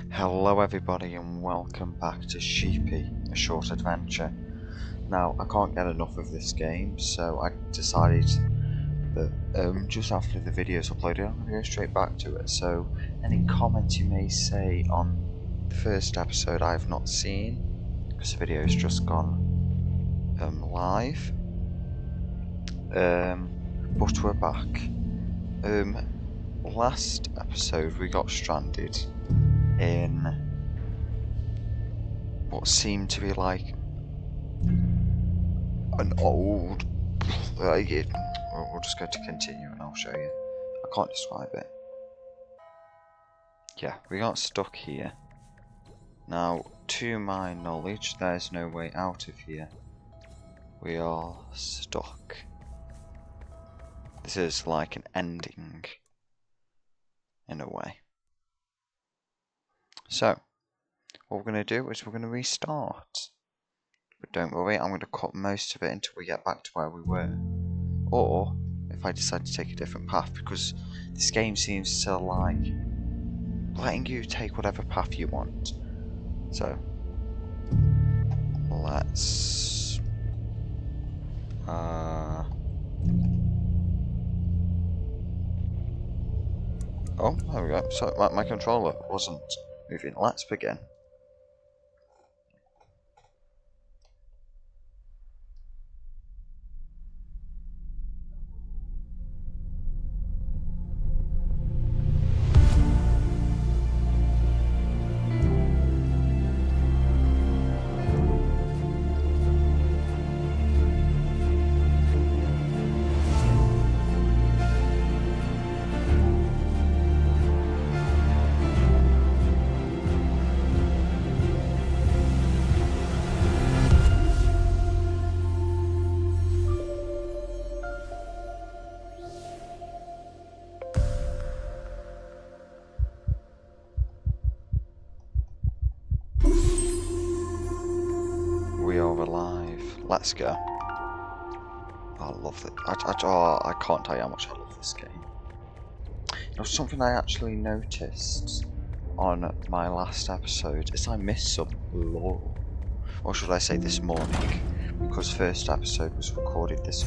Hello everybody and welcome back to Sheepy, a short adventure. Now, I can't get enough of this game, so I decided that just after the video's uploaded, I'm going to go straight back to it. So, any comments you may say on the first episode I have not seen, because the video's just gone live. But we're back. Last episode we got stranded in what seemed to be like an old... we'll just go to continue and I'll show you. I can't describe it. Yeah, we got stuck here. Now, to my knowledge, there's no way out of here. We are stuck. This is like an ending, in a way. So, what we're going to do is we're going to restart. But don't worry, I'm going to cut most of it until we get back to where we were. Or, if I decide to take a different path, because this game seems to like letting you take whatever path you want. So, let's... Oh, there we go. So, my controller wasn't moving. Let's begin. We are alive. Let's go. I love it. I can't tell you how much I love this game. You know, something I actually noticed on my last episode is I missed some lore. Or should I say this morning? Because first episode was recorded this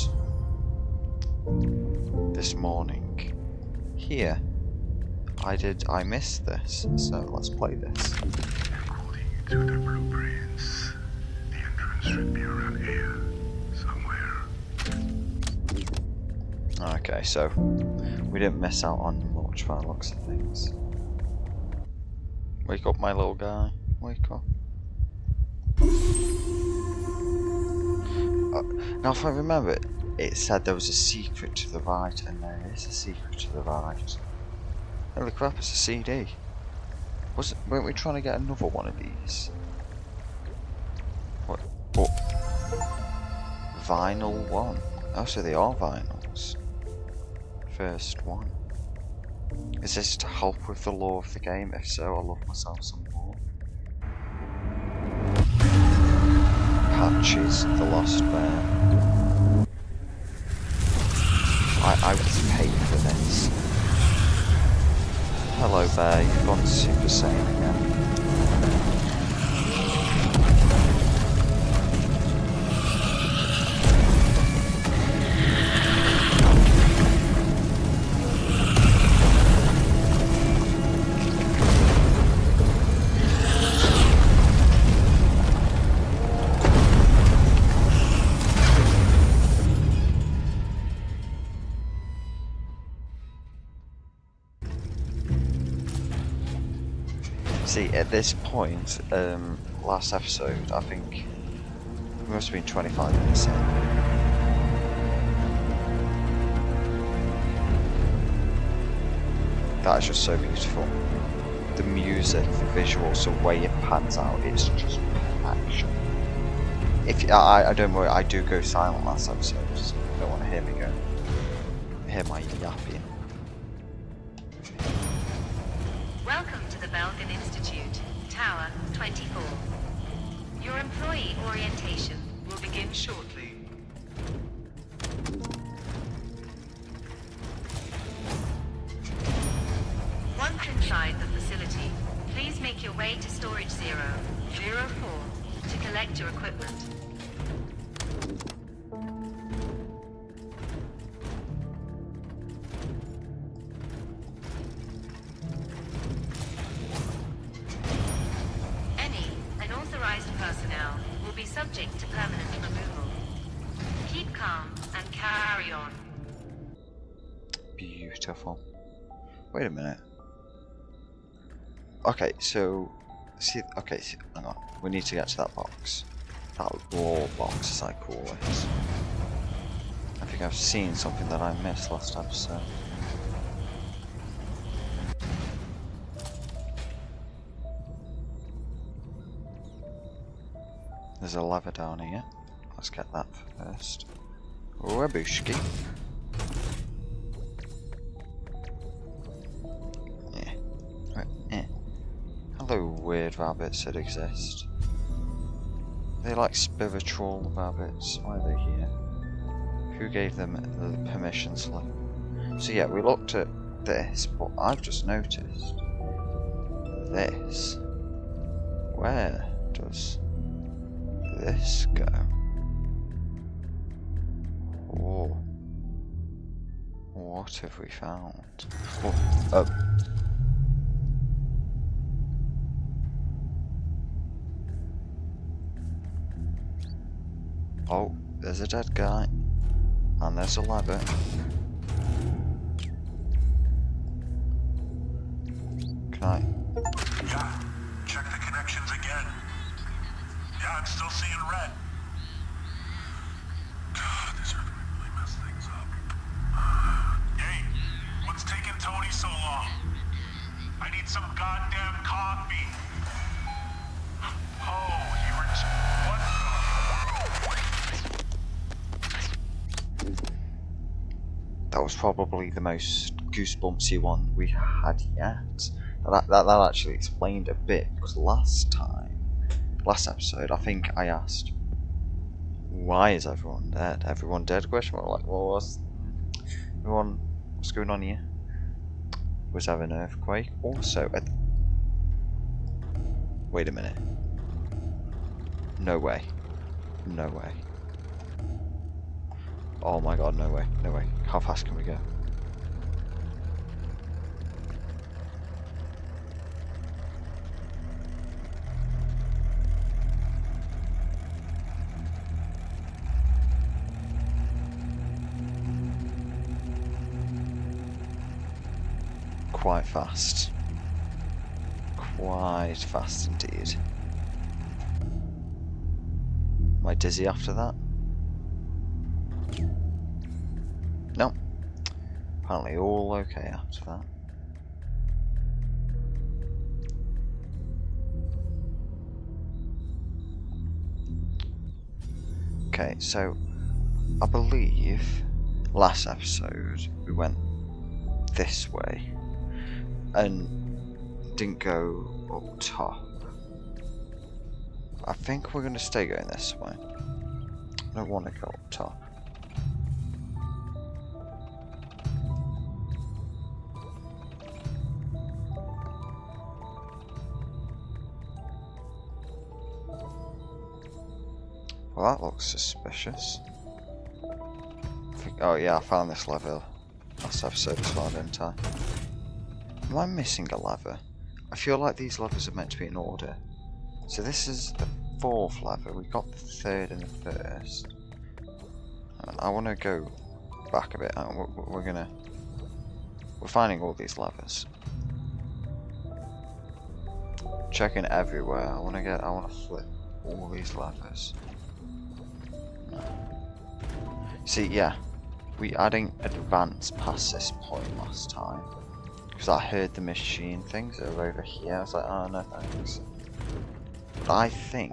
morning. Here, I missed this, so let's play this. According to the blueprints, the entrance should be around here, somewhere. Okay, so we didn't miss out on much by the looks of things. Wake up, my little guy. Wake up. Now, if I remember, it said there was a secret to the right, and there is a secret to the right. Holy crap, it's a CD. Weren't we trying to get another one of these? What? Oh. Vinyl 1. Oh, so they are vinyls. First one. Is this to help with the lore of the game? If so, I love myself some more. Patches, the Lost Bear. I was paid for this. Hello bear, you've gone Super Saiyan again. See, at this point, last episode, I think we must have been 25 minutes in. That is just so beautiful. The music, the visuals, the way it pans out, it's just perfection. If I don't worry, I do go silent last episode, so you don't want to hear me go. Hear my yapping. Welcome to the Belgian Institute, Tower 24. Your employee orientation will begin shortly. Once inside the facility, please make your way to Storage 004 to collect your equipment. Any unauthorized personnel will be subject to permanent removal. Keep calm and carry on. Beautiful. Wait a minute. Okay, so see. Okay, see, hang on. We need to get to that box. That law box, as I call it. I think I've seen something that I missed last episode. There's a lever down here. Let's get that first. Wabushki. Hello, weird rabbits that exist. They're like spiritual rabbits. Why are they here? Who gave them the permission slip? So yeah, we looked at this, but I've just noticed this. Where does this go? Oh. What have we found? Oh. Oh, there's a dead guy. And there's a lever. Can I? Yeah, check the connections again. Yeah, I'm still seeing red. God, this earthquake really messed things up. Hey, what's taking Tony so long? I need some goddamn coffee. Oh, you were what? That was probably the most goosebumpsy one we had yet. That actually explained a bit, because last episode, I think I asked, why is everyone dead? Everyone dead? Question mark. Like, well, what's going on here? Was there an earthquake? Also, wait a minute. No way. No way. Oh my god, no way, no way. How fast can we go? Quite fast. Quite fast indeed. Am I dizzy after that? No. Apparently all okay after that. Okay, so I believe last episode we went this way and didn't go up top. I think we're going to stay going this way. I don't want to go up top. Well, that looks suspicious. Oh yeah, I found this lever last episode as well, didn't I? Am I missing a lever? I feel like these levers are meant to be in order. So this is the fourth lever, we got the third and the first. I want to go back a bit, we're finding all these levers. Checking everywhere, I want to flip all these levers. No. See, yeah, I didn't advance past this point last time. Because I heard the machine things that are over here, I was like, oh no thanks. But I think...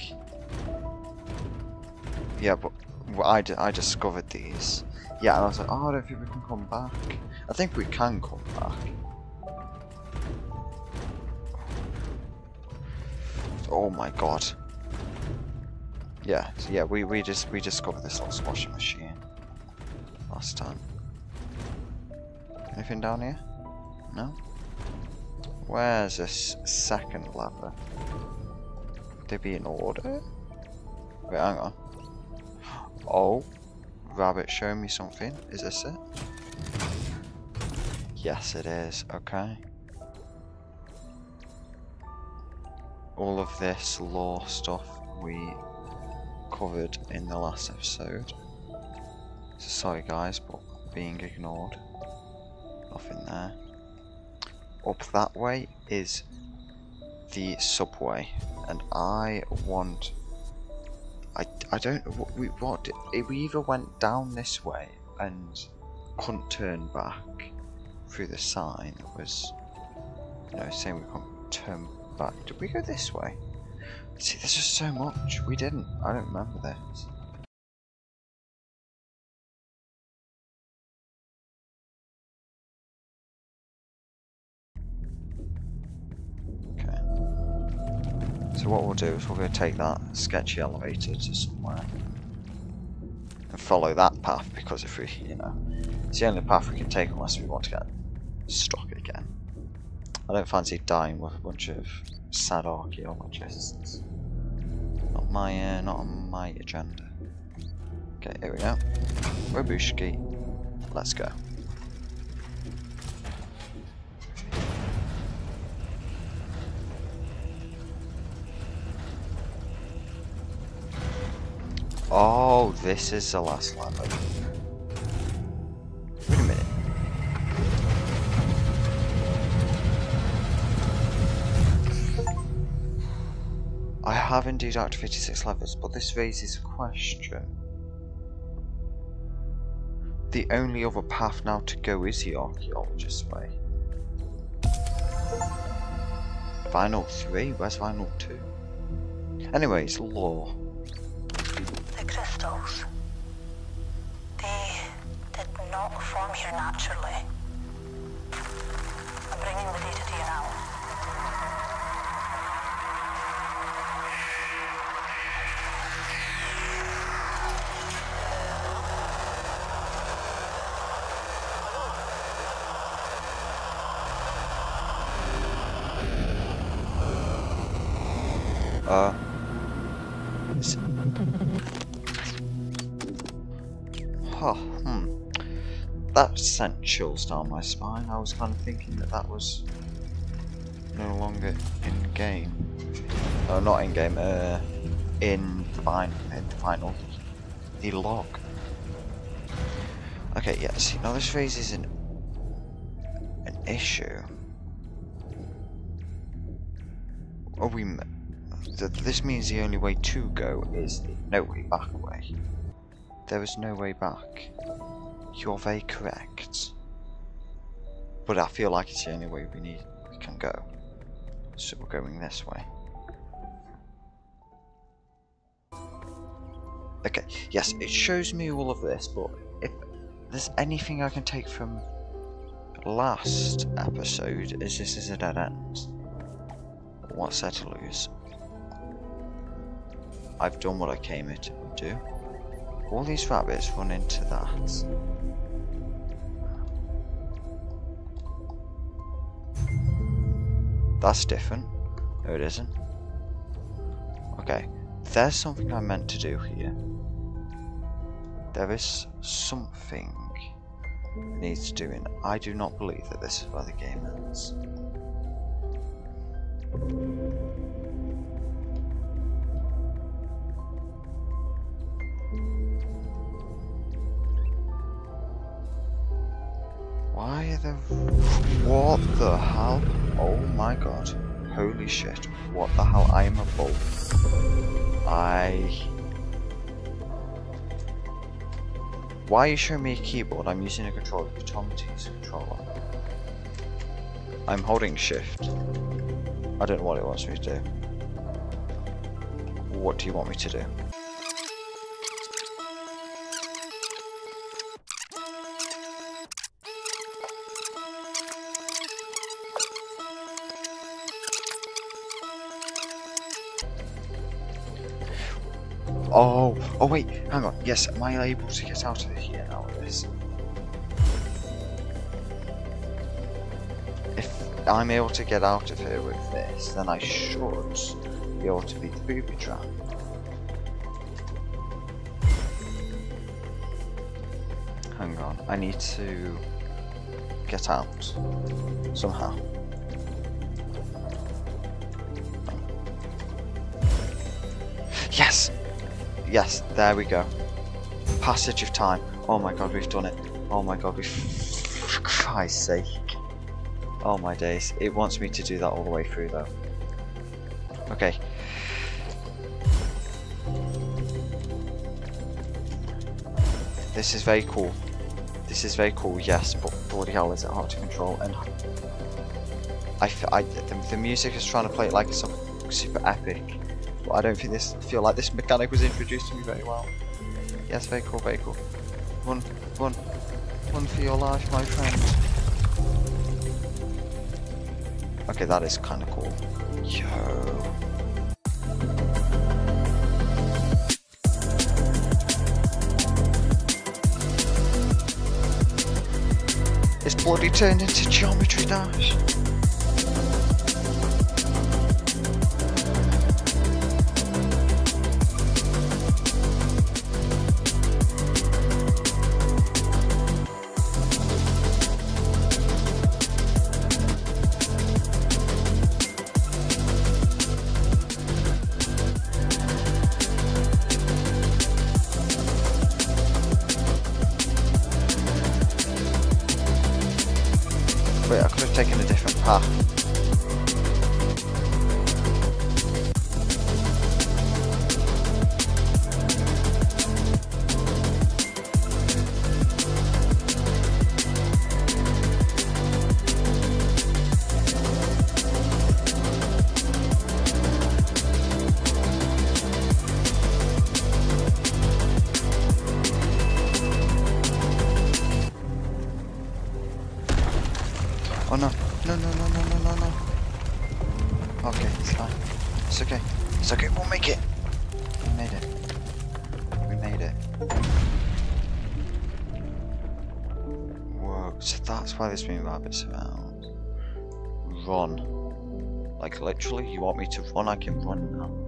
Yeah, but I discovered these. Yeah, and I was like, oh, I don't think we can come back. I think we can come back. Oh my god. Yeah, so yeah, we discovered this lost washing machine last time. Anything down here? No? Where's this second lever? Would they be in order? Wait, hang on. Oh, rabbit showing me something. Is this it? Yes, it is. Okay. All of this lore stuff we covered in the last episode. So sorry guys, but being ignored. Nothing there. Up that way is the subway, and I want. I don't know what we either went down this way and couldn't turn back through the sign that was, you know, saying we couldn't turn back. Did we go this way? See, there's just so much. We didn't. I don't remember this. So what we'll do is we're going to take that sketchy elevator to somewhere and follow that path, because if we, you know, it's the only path we can take unless we want to get stuck again. I don't fancy dying with a bunch of sad archaeologists. Not on my agenda. Okay, here we go. Robushki. Let's go. Oh, this is the last level. Wait a minute. I have indeed activated 6 levels, but this raises a question. The only other path now to go is the archaeologist's way. Final 3? Where's final 2? Anyways, lore. The crystals. They did not form here naturally. I'm bringing the data to you now. That sent chills down my spine. I was kind of thinking that that was no longer in game. Oh, not in game. In the final, the log. Okay, yeah. See, now this raises an issue. Are we? This means the only way to go is no way back way. There is no way back. You're very correct. But I feel like it's the only way we can go. So we're going this way. Okay, yes, it shows me all of this, but if there's anything I can take from last episode, is this is a dead end. What's there to lose? I've done what I came here to do. All these rabbits run into that. That's different. No, it isn't. Okay, there's something I meant to do here. There is something that needs doing. I do not believe that this is where the game ends. Why are there... What the hell? Oh my god. Holy shit. What the hell? I am a bull. Why are you showing me a keyboard? I'm using a controller. You told me to use a controller. I'm holding shift. I don't know what it wants me to do. What do you want me to do? Oh wait, hang on. Yes, am I able to get out of here now with this? I'm able to get out of here with this, then I should be able to beat the booby trap. Hang on, I need to get out somehow. Yes! Yes, there we go. Passage of time. Oh my god, we've done it. Oh my god, for Christ's sake. Oh my days. It wants me to do that all the way through though. Okay. This is very cool. This is very cool, yes, but bloody hell is it hard to control. And the music is trying to play it like it's something super epic. But I don't feel like this mechanic was introduced to me very well. Yes, very cool, very cool. Run for your life, my friend. Okay, that is kind of cool. Yo. It's bloody turned into Geometry Dash. Wait, I could have taken a different path. Oh no, no. Okay, it's fine. It's okay. It's okay, we'll make it. We made it. We made it. Whoa, so that's why there's been rabbits around. Run. Like literally, you want me to run? I can run now.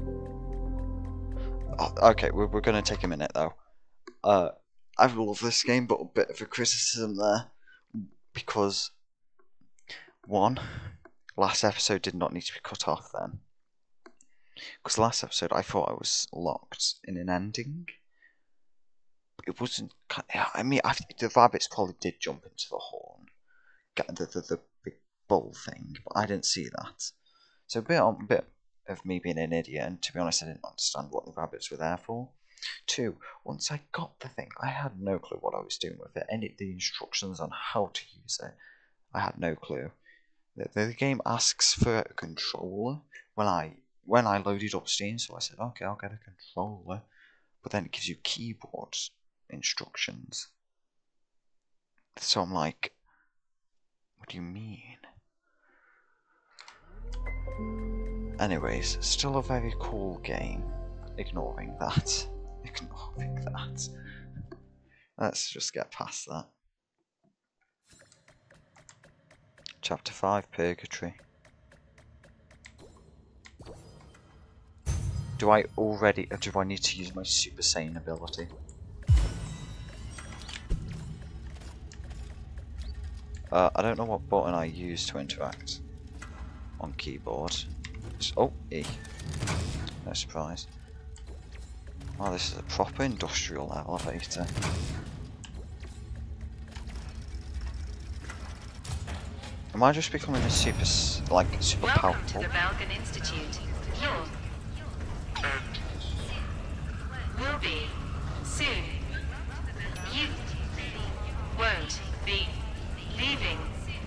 Oh, okay, we're gonna take a minute though. I love this game, but a bit of a criticism there. Because one, last episode did not need to be cut off then. Because last episode I thought I was locked in an ending. It wasn't. I mean, the rabbits probably did jump into the horn, get the big bull thing, but I didn't see that. So a bit of me being an idiot, and to be honest, I didn't understand what the rabbits were there for. Two, once I got the thing, I had no clue what I was doing with it. The instructions on how to use it, I had no clue. The game asks for a controller when I loaded up Steam, so I said, okay, I'll get a controller. But then it gives you keyboard instructions. So I'm like, what do you mean? Anyways, still a very cool game. Ignoring that. Let's just get past that. Chapter 5, Purgatory. Do I need to use my Super Saiyan ability? I don't know what button I use to interact on keyboard. Oh, E. No surprise. Oh, this is a proper industrial elevator. Am I just becoming a super Welcome powerful? to the Balkan Institute. Will be soon. You won't be leaving.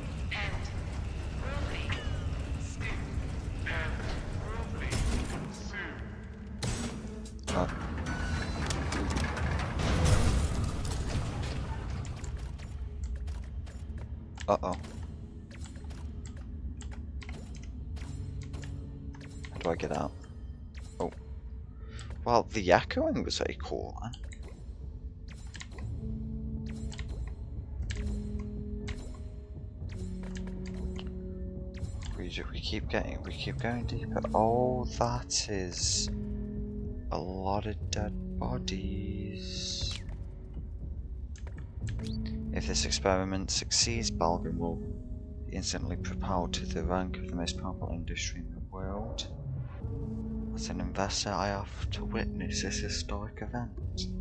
Uh-oh. How do I get out? Oh. Well, the echoing was very cool, man. We keep going deeper. Oh, that is a lot of dead bodies. If this experiment succeeds, Balgan will be instantly propelled to the rank of the most powerful industry in the world. As an investor, I have to witness this historic event.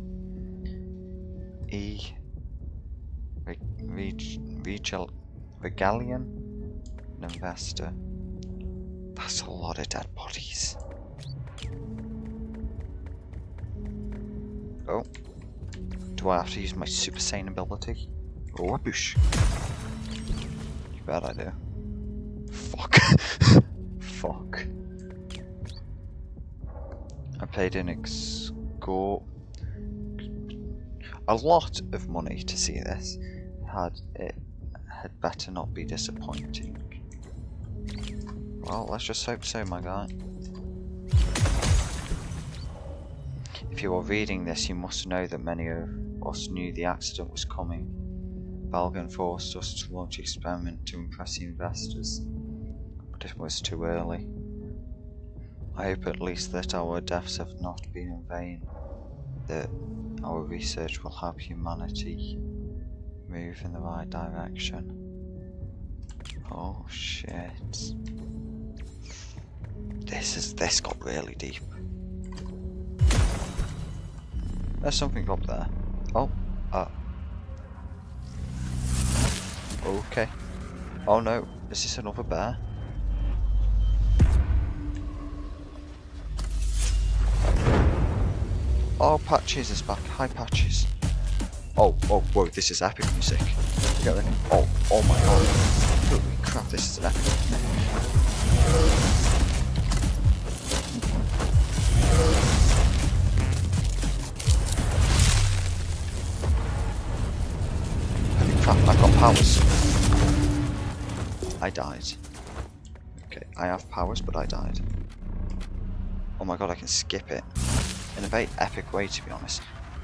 Regalian, an investor. That's a lot of dead bodies. Oh. Do I have to use my Super Saiyan ability? Oh, whoosh. You bet I do. Fuck. Fuck. I paid an a lot of money to see this. It had better not be disappointing. Well, let's just hope so, my guy. If you are reading this, you must know that many of us knew the accident was coming. Balgan forced us to launch an experiment to impress the investors, but it was too early. I hope at least that our deaths have not been in vain, that our research will help humanity move in the right direction. Oh shit. This got really deep. There's something up there. Oh, okay. Oh no, is this another bear? Oh, Patches is back. Hi, Patches. Oh, whoa, this is epic music. Look at that. Oh my god. Holy crap, this is an epic music. Holy crap, I've got powers. I died. Okay, I have powers, but I died. Oh my god, I can skip it. In a very epic way, to be honest.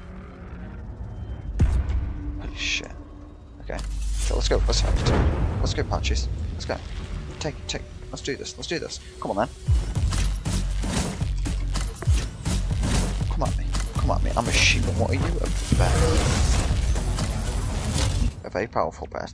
Holy shit. Okay. So let's go, let's go, Patches. Let's go. Take, let's do this. Come on then. Come at me. I'm a sheep, and what are you? A bear. A very powerful bear.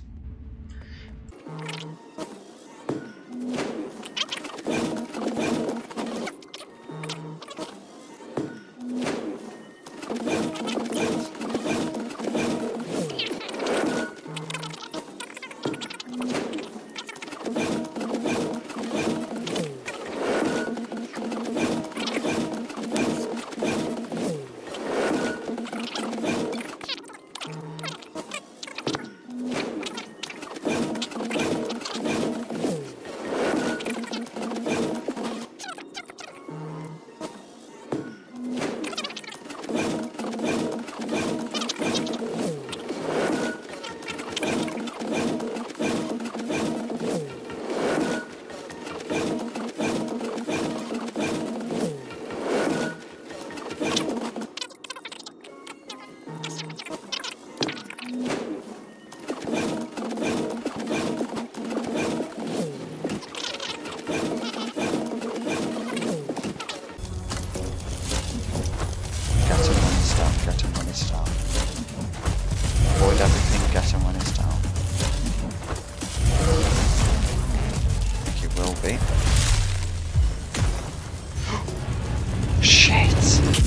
Avoid everything, get him when it's down. I think it will be. Shit!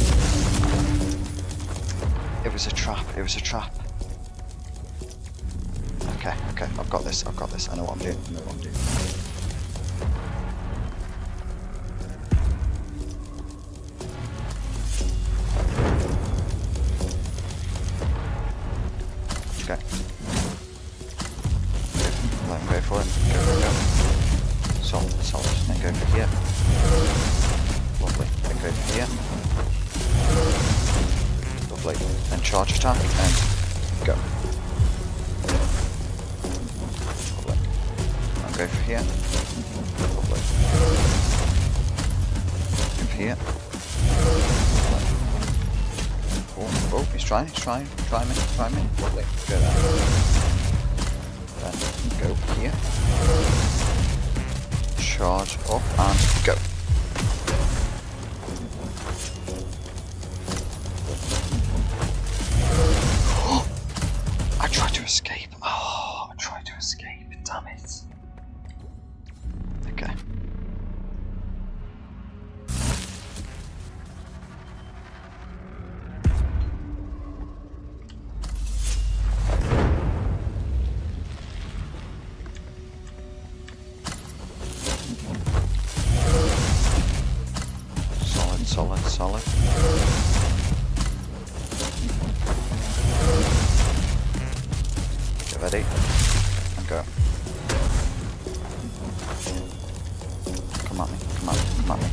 It was a trap. Okay, I've got this. I know what I'm doing. Okay. Let him go for it. Go. Solid. Then go for here. Lovely. Then go for here. Lovely. Then charge attack and go. Lovely. And go for here. Lovely. Go for here. Oh, he's trying me. Lovely. Go there. Then go here. charge up and go. I tried to escape. Oh, I tried to escape. Damn it. Okay. Solid. Get ready and go. Come at me. Come at me.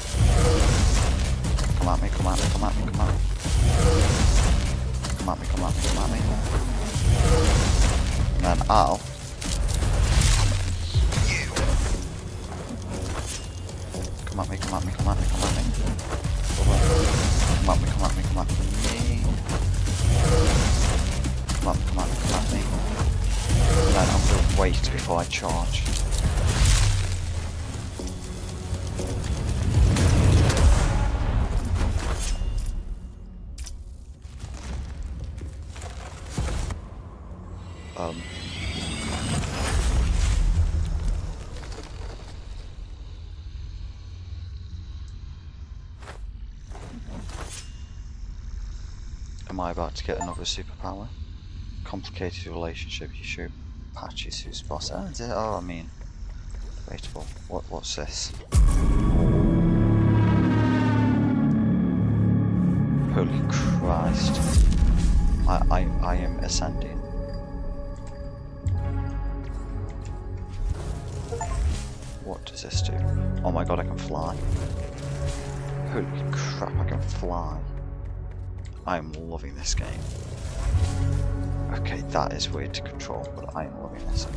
And then I'll. Come at me. Come at me. And then I'm going to wait before I charge. Am I about to get another superpower? Complicated relationship, you shoot patches whose boss. Oh, I mean, debatable. What's this? Holy Christ! I am ascending. What does this do? Oh my god, I can fly. Holy crap, I can fly. I'm loving this game. Okay, that is weird to control, but I am loving this.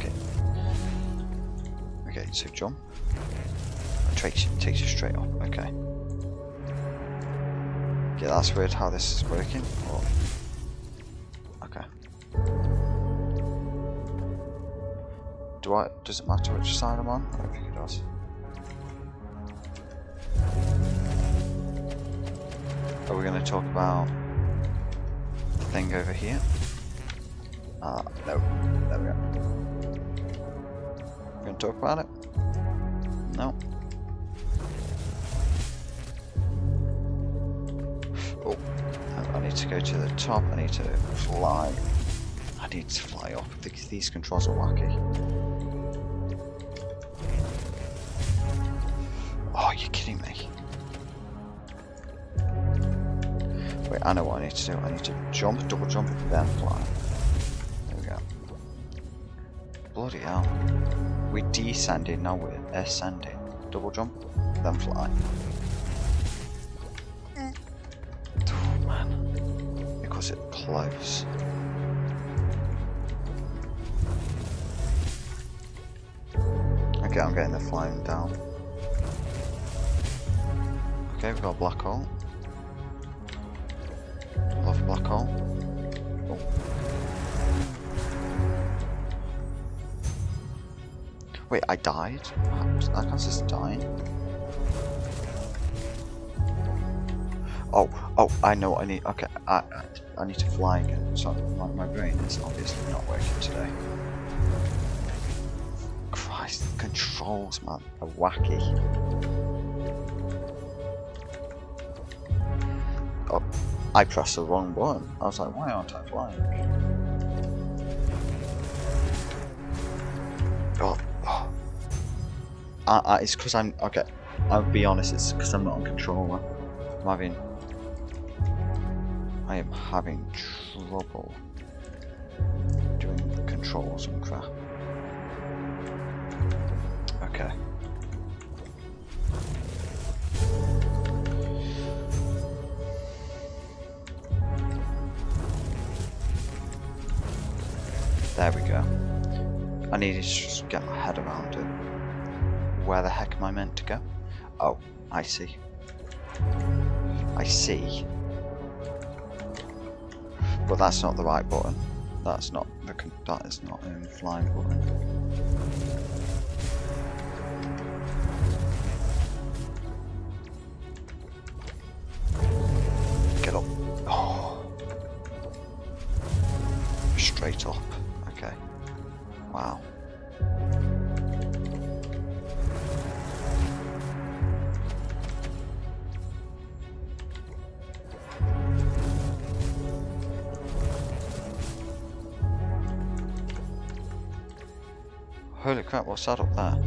Okay, so jump. It takes you straight up. Okay. Yeah, that's weird how this is working. Oh. Okay. Does it matter which side I'm on? I don't think it does. Are we going to talk about the thing over here? No. There we go. We're going to talk about it? No. Oh, I need to go to the top. I need to fly. I need to fly up because these controls are wacky. Oh, you're kidding me. Wait, I know what I need to do. I need to jump, double jump, then fly. There we go. Bloody hell. We're descending, now we're ascending. Double jump, then fly. Oh man. Because it's close. Okay, I'm getting the flying down. Okay, we've got a black hole. Love a black hole. Oh. Wait, I died? I can't just dying. Oh, I know what I need. Okay, I need to fly again. So my brain is obviously not working today. Christ, the controls, man, are wacky. Oh, I pressed the wrong button. I was like, why aren't I flying? It's because I'm okay. I'll be honest. It's because I'm not on controller. I am having trouble doing the controls and crap. Okay. There we go. I needed to just get my head around it. Where the heck am I meant to go? Oh, I see. I see. But that's not the right button. That is not a flying button. Holy crap, what's that up there?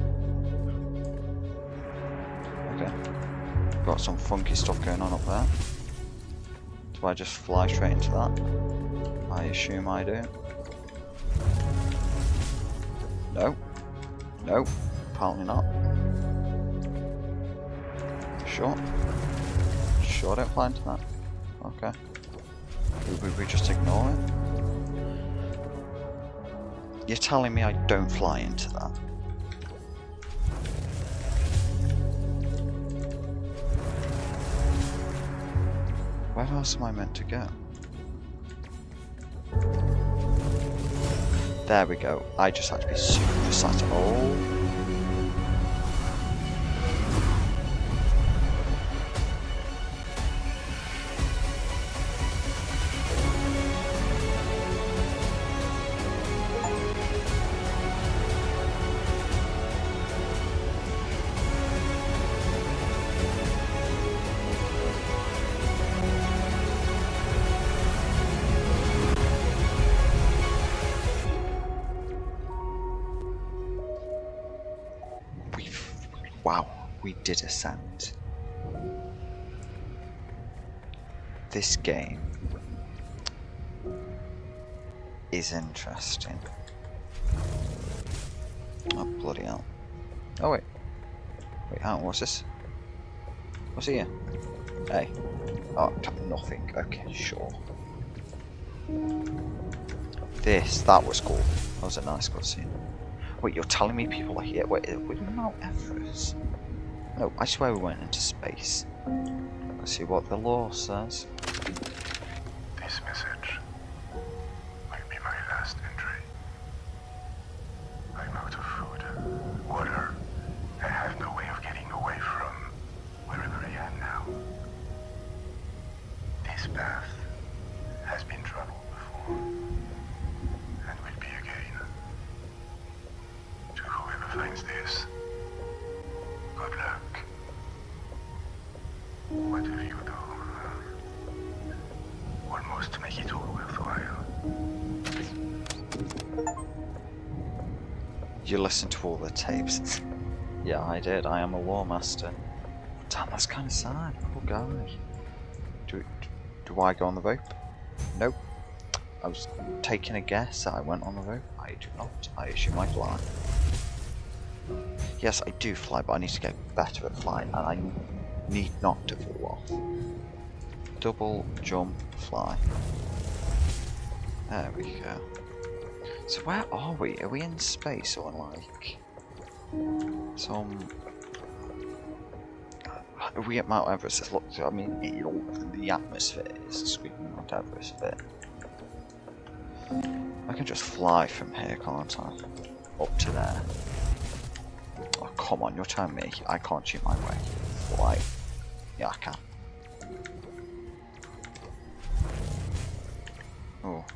Okay. Got some funky stuff going on up there. Do I just fly straight into that? I assume I do. No. No. Apparently not. Sure. Sure don't fly into that. Okay. We just ignore it? You're telling me I don't fly into that? Where else am I meant to go? There we go. I just had to be super precise. Oh. Wow, we did ascend. This game is interesting. Oh, bloody hell. Oh, wait. Wait, hang on, what's this? What's here? Hey. Oh, nothing. Okay, sure. That was cool. That was a nice cutscene. Wait, you're telling me people are here? Wait, we're Mount Everest? No, I swear we went into space. Let's see what the law says. This message will be my last entry. I'm out of food, water. I have no way of getting away from wherever I am now. This path has been traveled before, and will be again. To whoever finds this, good luck. Whatever you do, almost make it all worthwhile. You listened to all the tapes. Yeah, I did. I am a lawmaster. Damn, that's kind of sad. Poor guy. Do I go on the rope? Nope. I was taking a guess that I went on the rope. I do not. I assume I fly. Yes, I do fly, but I need to get better at flying, and I need not to fall off. Double jump, fly. There we go. So where are we? Are we in space or like some? Are we at Mount Everest? Look, I mean, the atmosphere is screaming Mount Everest a bit. I can just fly from here, can't I? Up to there. Oh, come on, you're telling me I can't shoot my way. Fly. Yeah, I can. Oh.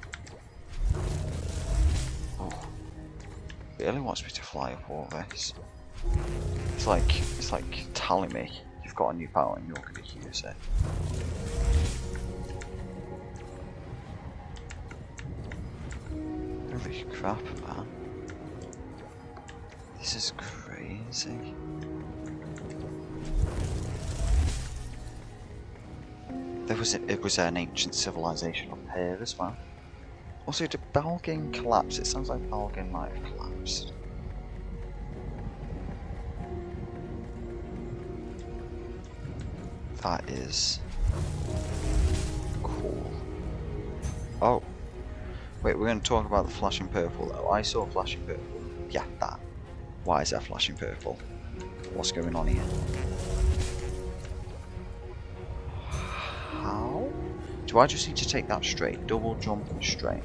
Oh. It really wants me to fly up all this. It's like telling me you've got a new power and you're going to use it. Holy crap, man. This is crazy. It was an ancient civilization up here as well. Also, did Belgium collapse? It sounds like Belgium might have collapsed. That is cool. Oh. Wait, we're going to talk about the flashing purple though. I saw flashing purple. Yeah, that. Why is that flashing purple? What's going on here? How? Do I just need to take that straight? Double jump and straight.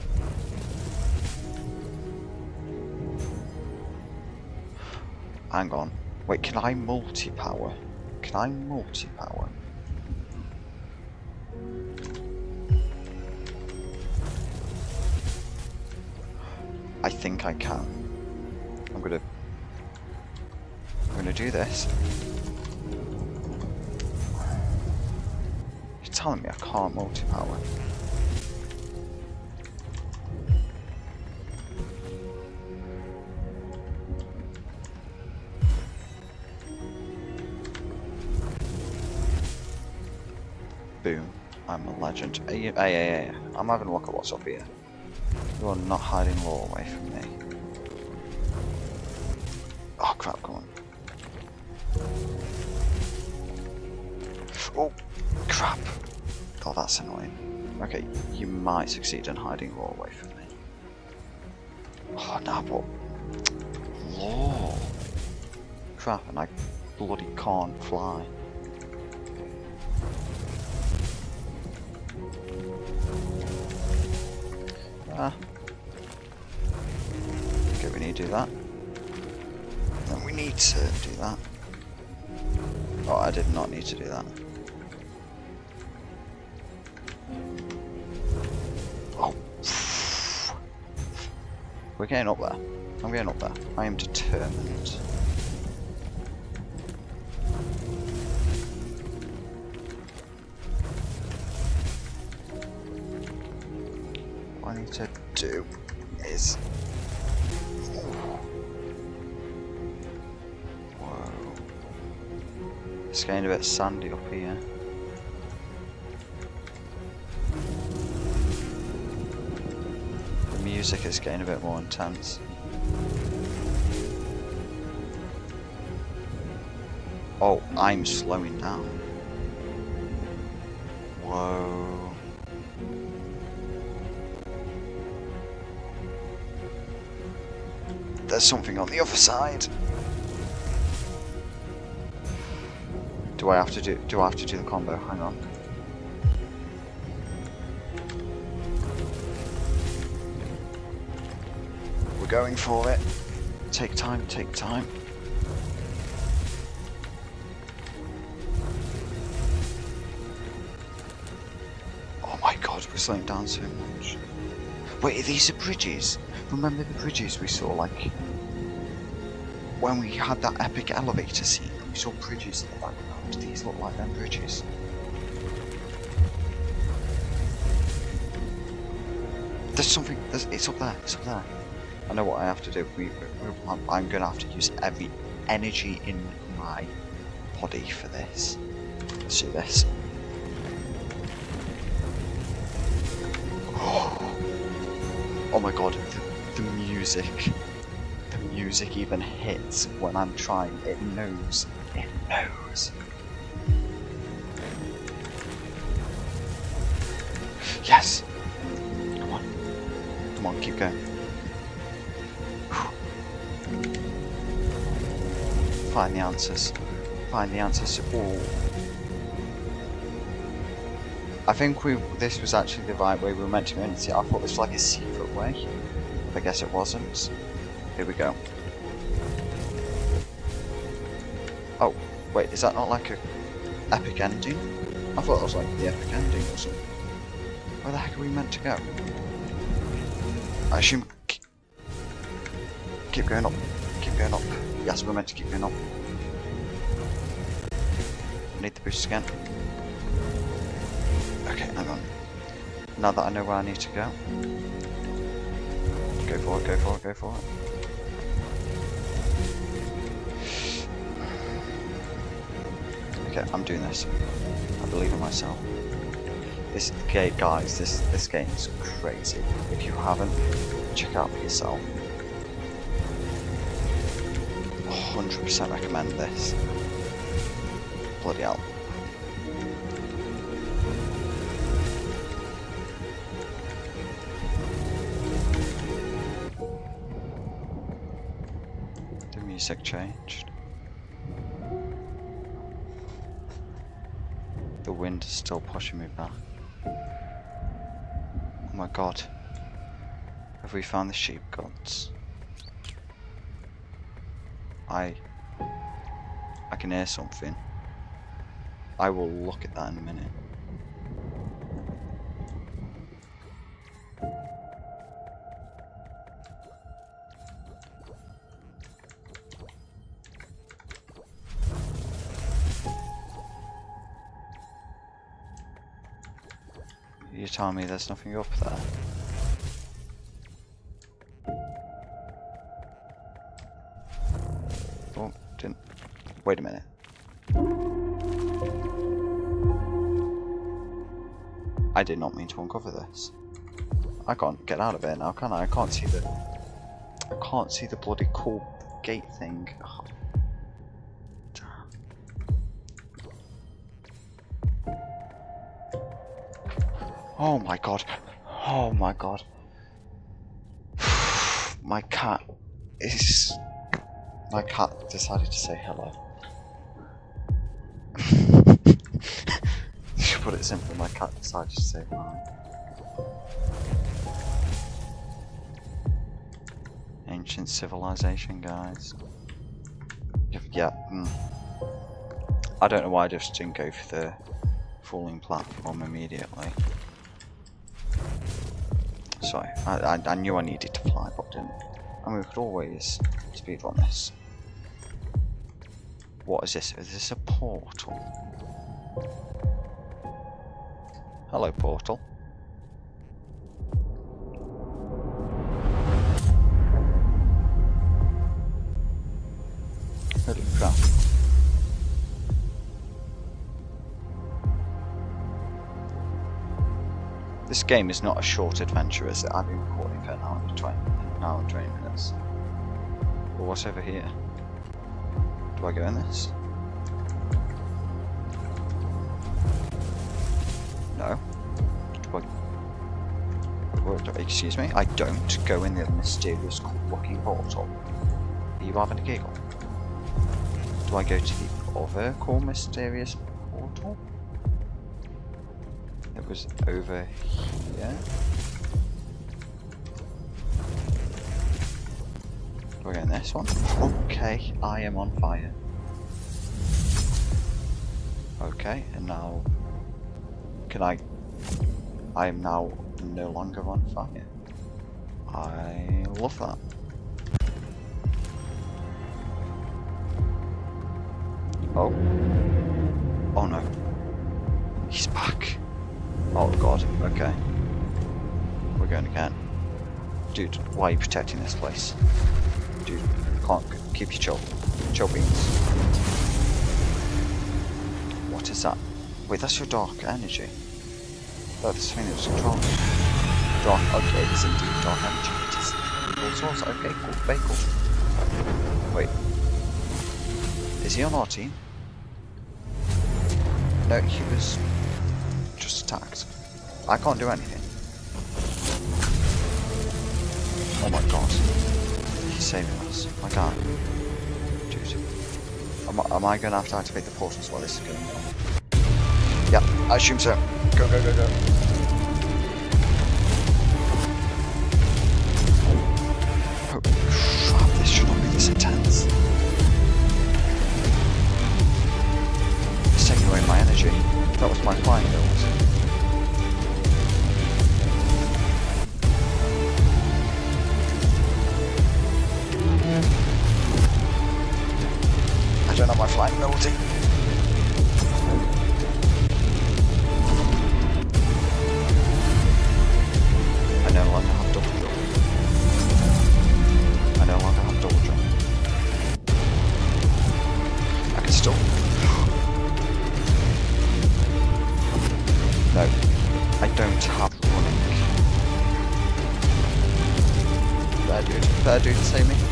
Hang on. Wait, can I multi-power? Can I multi-power? I think I can. gonna do this. You're telling me I can't multi-power? Boom. I'm a legend. Hey. I'm having a look at what's up here. You are not hiding lore away from me. Oh crap, come on. Oh, crap. Oh, that's annoying. Okay, you might succeed in hiding lore away from me. Oh, no, but... Lore. Crap, and I bloody can't fly. Okay, we need to do that. Then we need to do that. Oh, I did not need to do that. Oh. We're getting up there. I'm getting up there. I am determined. What I need to do is... Whoa. It's getting a bit sandy up here. The music is getting a bit more intense. Oh, I'm slowing down. Whoa. There's something on the other side. Do I have to do the combo? Hang on. We're going for it. Take time, take time. Oh my god, we're slowing down so much. Wait, these are bridges? Remember the bridges we saw, like, when we had that epic elevator scene? We saw bridges in the background. These look like them bridges. There's something, it's up there, it's up there. I know what I have to do. I'm going to have to use every energy in my body for this. Let's do this. Oh my god, the music even hits when I'm trying. It knows. It knows. Yes! Come on. Come on, keep going. Find the answers. Find the answers. Oh. I think this was actually the right way we were meant to go into it. I thought this was like a secret way. But I guess it wasn't. Here we go. Oh, wait, is that not like a epic ending? I thought that was like the epic ending or something. Where the heck are we meant to go? I assume... Keep going up. Keep going up. Yes, we're meant to keep going up. I need the boost again. Okay, hang on. Now that I know where I need to go. Go for it, go for it, go for it. Okay, I'm doing this. I believe in myself. This game, guys, this game is crazy. If you haven't, check out for yourself. 100% recommend this. Bloody hell. The music changed. The wind is still pushing me back. Oh my god. Have we found the sheep gods? I can hear something. I will look at that in a minute. You're telling me there's nothing up there? Oh, didn't. Wait a minute. I did not mean to uncover this. I can't get out of it now, can I? I can't see the bloody cool gate thing. Oh, damn. Oh my god. Oh my god. My cat decided to say hello. To put it simply, my cat decided to say hi. Ancient civilization, guys. Yeah. I don't know why I just didn't go for the falling platform immediately. Sorry, I knew I needed to fly, but didn't. And we could always speedrun this. What is this? Is this a portal? Hello, portal. Holy crap. This game is not a short adventure, is it? I've been recording for an hour and 20 minutes. Well, what's over here? Do I go in this? No. Excuse me? I don't go in the mysterious looking portal. Are you having a giggle? Do I go to the other cool mysterious portal? It was over here. Do I go in this one? Okay, I am on fire. Okay, and now I am now no longer on fire. I love that. Oh. Oh no. He's back. Oh god, okay. We're going again. Dude, why are you protecting this place? Dude, can't keep your chill. Chill beans. What is that? Wait, that's your dark energy. Oh, this thing that was controlling. Dark, okay, it is indeed dark energy. It is all sorts. Okay, cool, very cool. Wait. Is he on our team? No, he was just attacked. I can't do anything. Oh my god. He's saving us. My god. Dude. Am I going to have to activate the portals while this is going on? Yeah, I assume so. Go, go, go, go. Oh, crap, this should not be this intense. It's taking away my energy. That was my flying build. I don't have my flying ability. I no longer have double jump. I no longer have double jump. I can still. No, I don't have running. Fair dude, save me.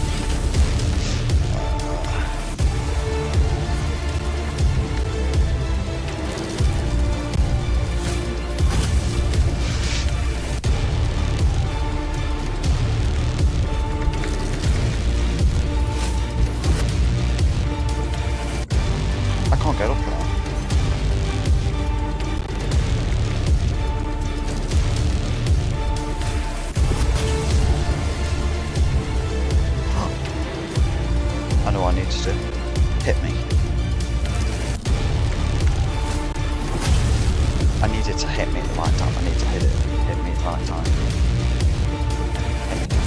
I can't get up there. I know what I need to do. Hit me. I need it to hit me at the right time. I need to hit me at the right time. Hit me.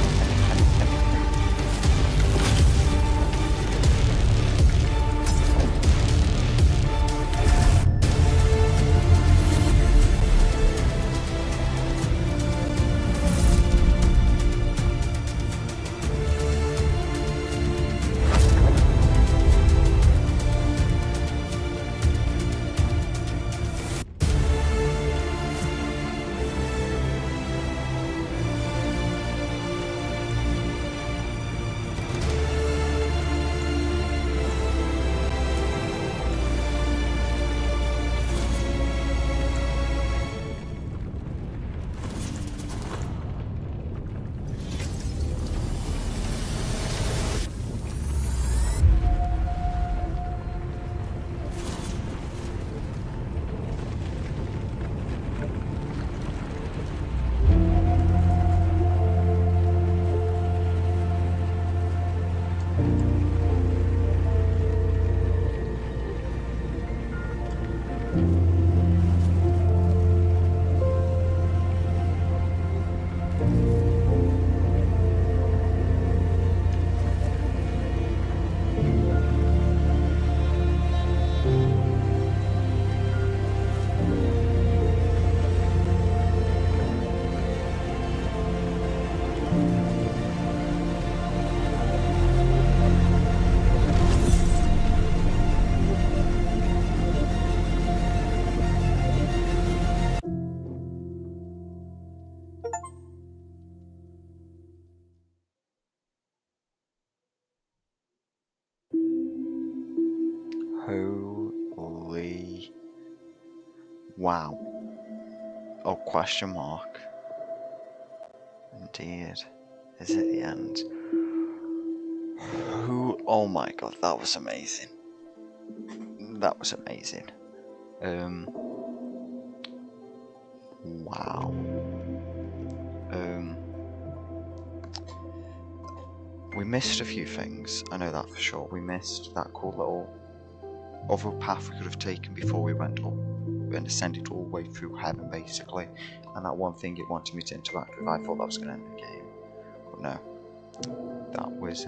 Holy wow. Oh, question mark. Indeed. Is it the end? Oh my god, that was amazing. That was amazing. Wow. We missed a few things, I know that for sure. We missed that cool little other path we could have taken before we went up and ascended all the way through heaven, basically. And that one thing it wanted me to interact with, I thought that was going to end the game. But no. That was,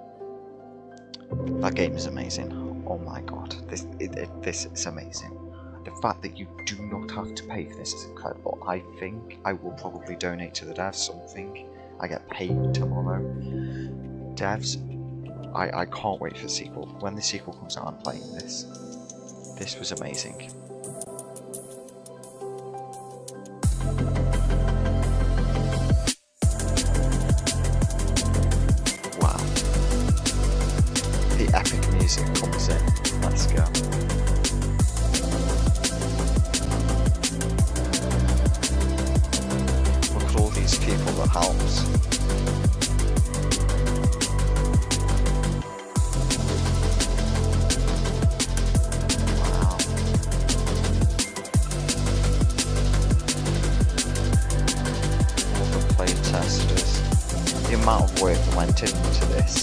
that game is amazing. Oh my god. This is amazing. The fact that you do not have to pay for this is incredible. I think I will probably donate to the devs something. I get paid tomorrow. Devs, I can't wait for the sequel. When the sequel comes out, I'm playing this. This was amazing. Wow. The epic music comes in. Let's go. Look at all these people that helps. The amount of work that went into this,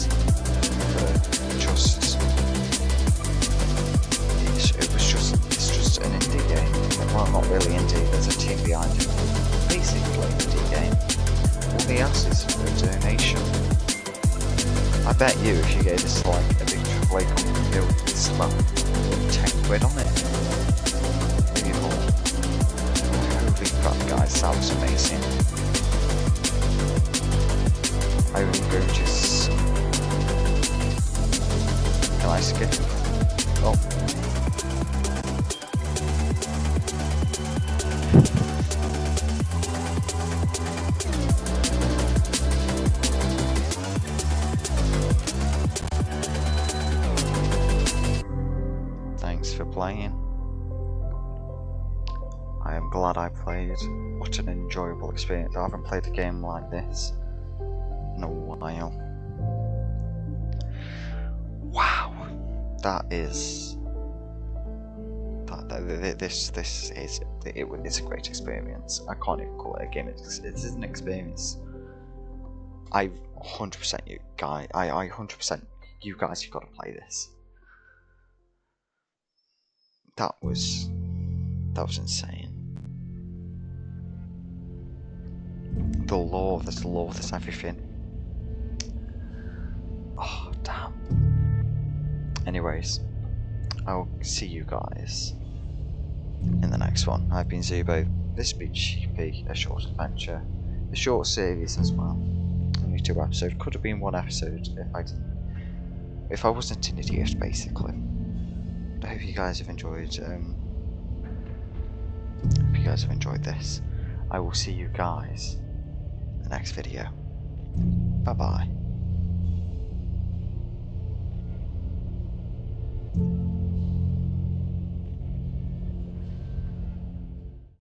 it's just an indie game. Well, not really indie, there's a team behind it. Basically an indie game. All the asses for a donation. I bet you if you gave this like a big AAA company, they would slap 10 quid on it. Maybe more. Holy crap guys, that was amazing. I will go just... Can I skip? Oh. Thanks for playing. I am glad I played. What an enjoyable experience. I haven't played a game like this in a while. Wow, it's a great experience. I can't even call it a game. It's an experience. I 100% you guys. I 100% you guys. You've got to play this. That was insane. The lore, there's everything. Oh, damn. Anyways, I'll see you guys in the next one. I've been Zuboat. This has been Sheepy, a short adventure. A short series as well. Only 2 episodes. Could have been 1 episode if I wasn't an idiot, basically. But I hope you guys have enjoyed this. I will see you guys in the next video. Bye bye.